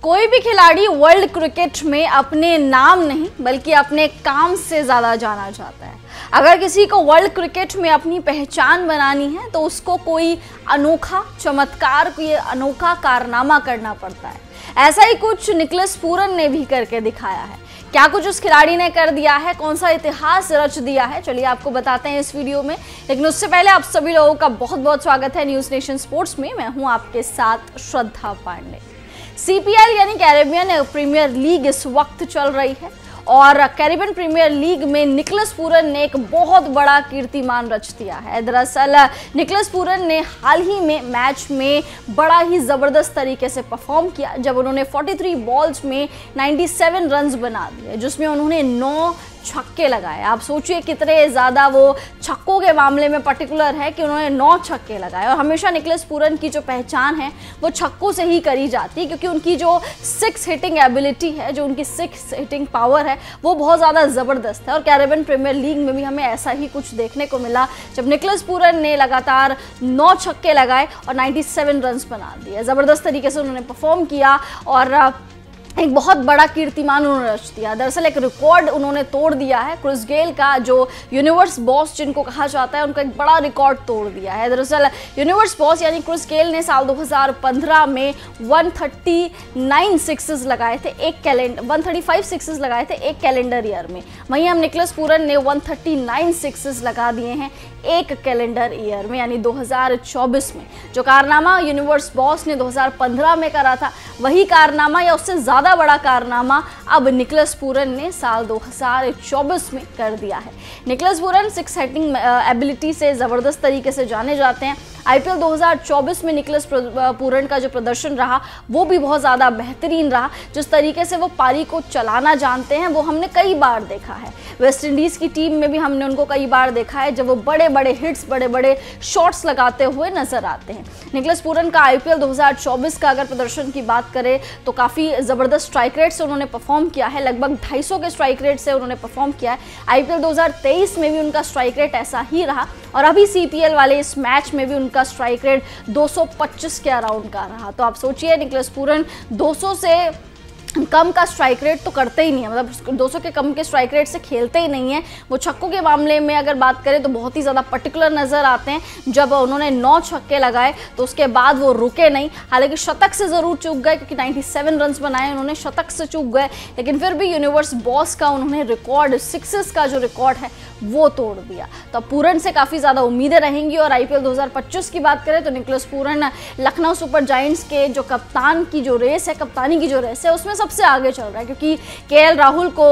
कोई भी खिलाड़ी वर्ल्ड क्रिकेट में अपने नाम नहीं बल्कि अपने काम से ज़्यादा जाना जाता है। अगर किसी को वर्ल्ड क्रिकेट में अपनी पहचान बनानी है तो उसको कोई अनोखा चमत्कार, कोई अनोखा कारनामा करना पड़ता है। ऐसा ही कुछ निकोलस पूरन ने भी करके दिखाया है। क्या कुछ उस खिलाड़ी ने कर दिया है, कौन सा इतिहास रच दिया है, चलिए आपको बताते हैं इस वीडियो में। लेकिन उससे पहले आप सभी लोगों का बहुत बहुत स्वागत है न्यूज़ नेशन स्पोर्ट्स में। मैं हूं आपके साथ श्रद्धा पांडे। CPL यानी कैरेबियन प्रीमियर लीग इस वक्त चल रही है और कैरेबियन प्रीमियर लीग में निकोलस पूरन ने एक बहुत बड़ा कीर्तिमान रच दिया है। दरअसल निकोलस पूरन ने हाल ही में मैच में बड़ा ही ज़बरदस्त तरीके से परफॉर्म किया जब उन्होंने 43 बॉल्स में 97 रन्स बना दिए, जिसमें उन्होंने 9 छक्के लगाए। आप सोचिए कितने ज़्यादा वो छक्कों के मामले में पर्टिकुलर है कि उन्होंने 9 छक्के लगाए। और हमेशा निकोलस पूरन की जो पहचान है वो छक्कों से ही करी जाती है, क्योंकि उनकी जो 6 हिटिंग एबिलिटी है, जो उनकी 6 हिटिंग पावर है, वो बहुत ज़्यादा ज़बरदस्त है। और कैरेबियन प्रीमियर लीग में भी हमें ऐसा ही कुछ देखने को मिला जब निकोलस पूरन ने लगातार 9 छक्के लगाए और 97 रन्स बना दिए। ज़बरदस्त तरीके से उन्होंने परफॉर्म किया और एक बहुत बड़ा कीर्तिमान उन्होंने रच दिया। दरअसल एक रिकॉर्ड उन्होंने तोड़ दिया है। क्रिस गेल का जो यूनिवर्स बॉस जिनको कहा जाता है, उनका एक बड़ा रिकॉर्ड तोड़ दिया है। दरअसल यूनिवर्स बॉस यानी क्रिस गेल ने साल 2015 में 139 सिक्सेस लगाए थे, 135 सिक्सेस लगाए थे एक कैलेंडर ईयर में। वहीं हम निकोलस पूरन ने 139 सिक्सेस लगा दिए हैं एक कैलेंडर ईयर में, यानी 2024 में। जो कारनामा यूनिवर्स बॉस ने 2015 में करा था, वही कारनामा या उससे ज़्यादा बड़ा कारनामा अब निकोलस पूरन ने साल 2024 में कर दिया है। निकोलस पूरन 6 हिटिंग एबिलिटी से ज़बरदस्त तरीके से जाने जाते हैं। IPL 2024 में निकोलस पूरन का जो प्रदर्शन रहा वो भी बहुत ज़्यादा बेहतरीन रहा। जिस तरीके से वो पारी को चलाना जानते हैं वो हमने कई बार देखा है। वेस्ट इंडीज़ की टीम में भी हमने उनको कई बार देखा है जब वो बड़े बड़े हिट्स, बड़े बड़े शॉट्स लगाते हुए नजर आते हैं। निकोलस पूरन का IPL 2024 का अगर प्रदर्शन की बात करें तो काफ़ी ज़बरदस्त स्ट्राइक रेट से उन्होंने परफॉर्म किया है। लगभग 250 के स्ट्राइक रेट से उन्होंने परफॉर्म किया है। IPL 2023 में भी उनका स्ट्राइक रेट ऐसा ही रहा और अभी CPL वाले इस मैच में भी उनका स्ट्राइक रेट 225 के अराउंड का रहा। तो आप सोचिए निकोलस पूरन 200 से कम का स्ट्राइक रेट तो करते ही नहीं है, मतलब 200 के कम के स्ट्राइक रेट से खेलते ही नहीं है। वो छक्कों के मामले में अगर बात करें तो बहुत ही ज़्यादा पर्टिकुलर नज़र आते हैं। जब उन्होंने 9 छक्के लगाए तो उसके बाद वो रुके नहीं। हालांकि शतक से ज़रूर चूक गए, क्योंकि 97 रन्स बनाए उन्होंने, शतक से चूक गए, लेकिन फिर भी यूनिवर्स बॉस का उन्होंने रिकॉर्ड, सिक्सेस का जो रिकॉर्ड है वो तोड़ दिया। तो पूरन से काफ़ी ज़्यादा उम्मीदें रहेंगी। और IPL 2025 की बात करें तो Nicholas Pooran Lucknow super giants के जो कप्तान की जो रेस है, कप्तानी की जो रेस है, उसमें सबसे आगे चल रहा है, क्योंकि KL राहुल को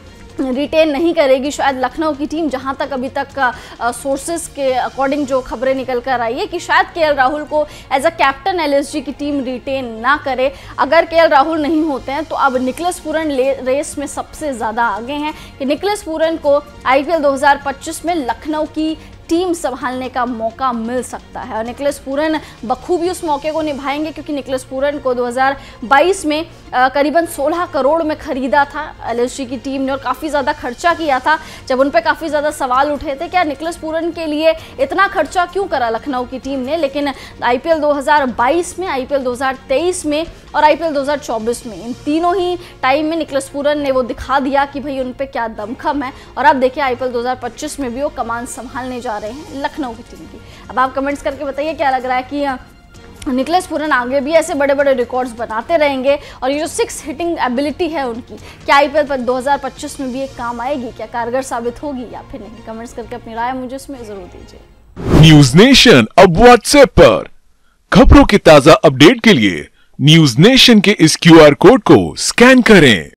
रिटेन नहीं करेगी शायद लखनऊ की टीम। जहां तक अभी तक सोर्सेस के अकॉर्डिंग जो खबरें निकल कर आई है कि शायद KL राहुल को एज अ कैप्टन LSG की टीम रिटेन ना करे। अगर KL राहुल नहीं होते हैं तो अब निकोलस पूरन रेस में सबसे ज़्यादा आगे हैं कि निकोलस पूरन को IPL 2025 में लखनऊ की टीम संभालने का मौका मिल सकता है। और निकोलस पूरन बखूबी उस मौके को निभाएंगे, क्योंकि निकोलस पूरन को 2022 में करीबन 16 करोड़ में खरीदा था LSG की टीम ने और काफ़ी ज़्यादा खर्चा किया था। जब उन पर काफ़ी ज़्यादा सवाल उठे थे क्या निकोलस पूरन के लिए इतना खर्चा क्यों करा लखनऊ की टीम ने, लेकिन IPL 2022 में, IPL 2023 में और IPL 2024 में, इन तीनों ही टाइम में निकोलस पूरन ने वो दिखा दिया कि भाई उन पे क्या दमखम है। और अब देखिए IPL 2025 में भी वो कमान संभालने जा रहे हैं लखनऊ की टीम की। अब आप कमेंट्स करके बताइए क्या लग रहा है कि निकोलस पूरन आगे भी ऐसे बड़े बड़े रिकॉर्ड्स बनाते रहेंगे और ये जो 6 हिटिंग एबिलिटी है उनकी, क्या IPL 2025 में भी एक काम आएगी, क्या कारगर साबित होगी या फिर नहीं? कमेंट्स करके अपनी राय मुझे इसमें जरूर दीजिए। न्यूज़ नेशन अब व्हाट्सएप पर खबरों के ताजा अपडेट के लिए न्यूज़ नेशन के इस QR कोड को स्कैन करें।